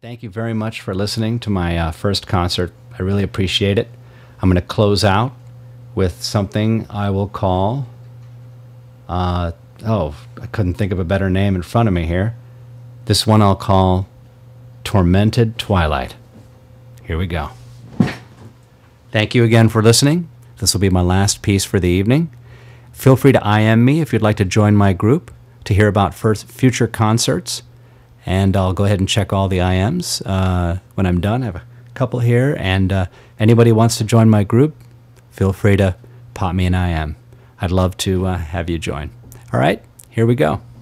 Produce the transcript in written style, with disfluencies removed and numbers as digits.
Thank you very much for listening to my first concert. I really appreciate it. I'm going to close out with something I will call, I couldn't think of a better name in front of me here. This one I'll call Tormented Twilight. Here we go. Thank you again for listening. This will be my last piece for the evening. Feel free to IM me if you'd like to join my group to hear about future concerts. And I'll go ahead and check all the IMs when I'm done. I have a couple here. And anybody wants to join my group, feel free to pop me an IM. I'd love to have you join. All right, here we go.